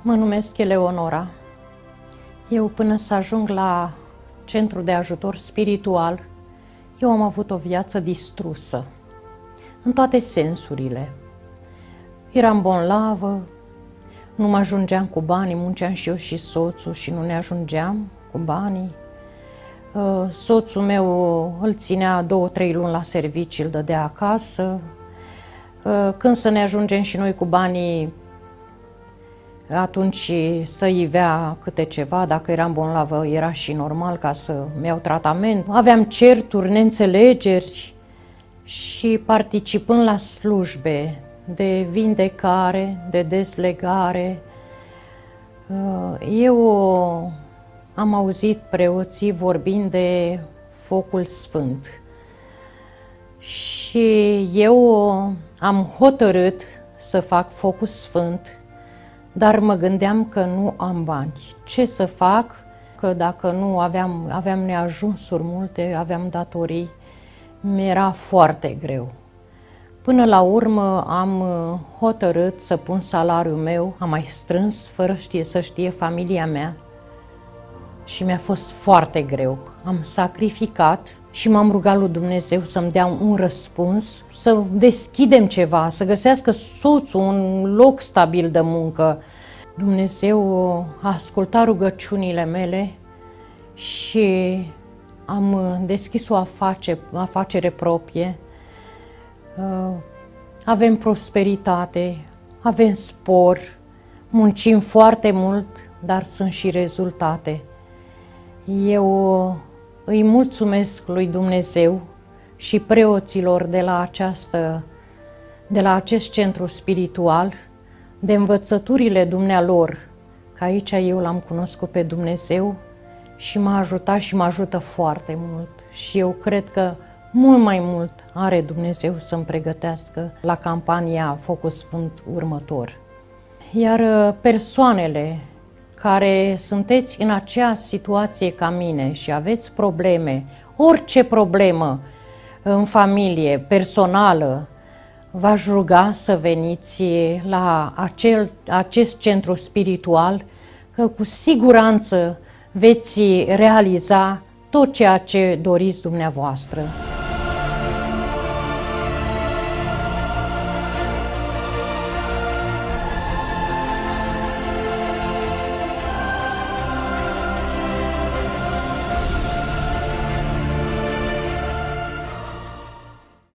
Mă numesc Eleonora. Eu, până să ajung la centru de ajutor spiritual, eu am avut o viață distrusă, în toate sensurile. Eram bolnavă, nu mă ajungeam cu banii, munceam și eu și soțul și nu ne ajungeam cu banii. Soțul meu îl ținea 2-3 luni la servicii, îl dădea acasă. Când să ne ajungem și noi cu banii, atunci să ivea câte ceva, dacă eram bolnavă era și normal ca să-mi iau tratament. Aveam certuri, neînțelegeri și participând la slujbe de vindecare, de dezlegare, eu am auzit preoții vorbind de focul sfânt și eu am hotărât să fac focul sfânt, dar mă gândeam că nu am bani. Ce să fac? Că dacă nu aveam neajunsuri multe, aveam datorii, mi-era foarte greu. Până la urmă am hotărât să pun salariul meu, am mai strâns fără să știe familia mea și mi-a fost foarte greu. Am sacrificat și m-am rugat lui Dumnezeu să-mi dea un răspuns, să deschidem ceva, să găsească soțul un loc stabil de muncă. Dumnezeu a ascultat rugăciunile mele și am deschis o afacere proprie. Avem prosperitate, avem spor, muncim foarte mult, dar sunt și rezultate. Eu îi mulțumesc lui Dumnezeu și preoților de la acest centru spiritual, de învățăturile dumnealor, că aici eu l-am cunoscut pe Dumnezeu și m-a ajutat și mă ajută foarte mult. Și eu cred că mult mai mult are Dumnezeu să-mi pregătească la campania Focul Sfânt următor. Iar persoanele care sunteți în aceeași situație ca mine și aveți probleme, orice problemă în familie, personală, v-aș ruga să veniți la acest centru spiritual, că cu siguranță veți realiza tot ceea ce doriți dumneavoastră.